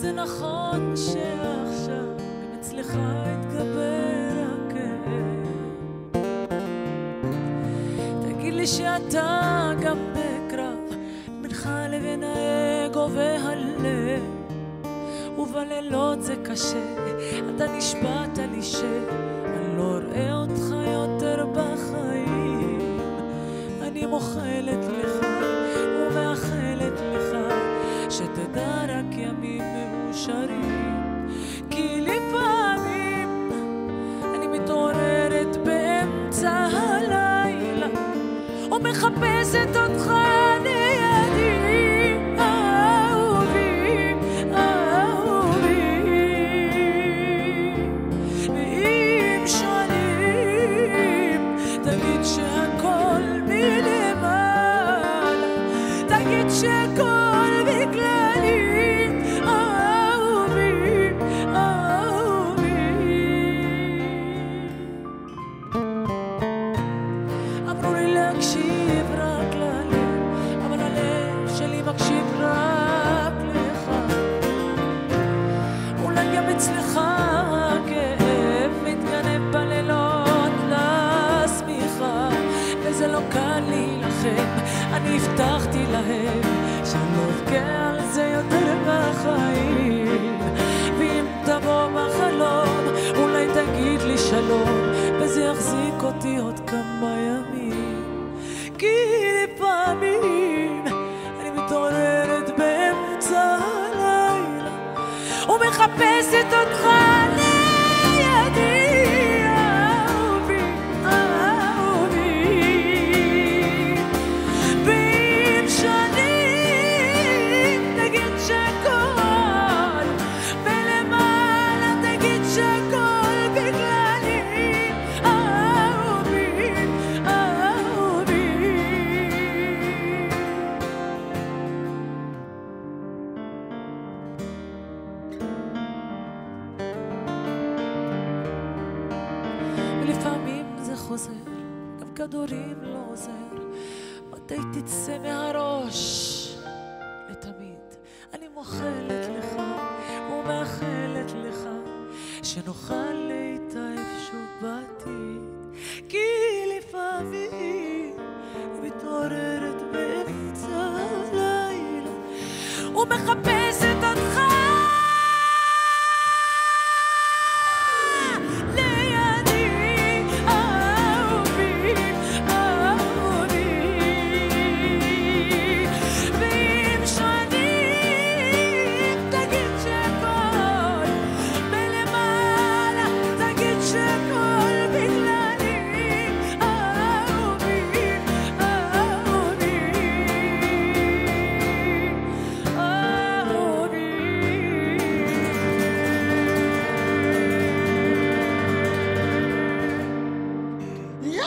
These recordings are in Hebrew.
זה נכון שעכשיו גם אצלך התגבר הכאב. תגיד לי שאתה גם בקרב בינך לבין האגו והלב, ובלילות זה קשה, אתה נשבעת לי שאני לא אראה אותך יותר בחיים. אני מוחלת לך ומאחלת לך שתדע רק ימים מאושרים, כי לפעמים אני מתעוררת באמצע הלילה ומחפשת אותך לידי. שכל בגללי אהובי, אהובי. אמרו לי להקשיב רק ללב, אבל הלב שלי מקשיב רק לך. אולי גם אצלך הכאב מתגנב בלילות לשמיכה, וזה לא קל להילחם. אני הבטחתי להם שאני לא אבכה על זה יותר בחיים, ואם תבוא בחלום אולי תגיד לי שלום, וזה יחזיק אותי עוד כמה ימים. כי לפעמים אני מתעוררת באמצע הלילה ומחפשת אותך לידי. לפעמים זה חוזר, גם כדורים לא עוזר. מתי תצא מהראש לתמיד? אני מוחלת לך ומאחלת לך שנוכל להתאהב שוב בעתיד, כי לפעמים אני מתעוררת באמצע הלילה ומחפשת אותך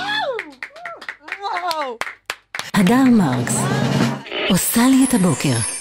הדר מרקס עושה לי את הבוקר.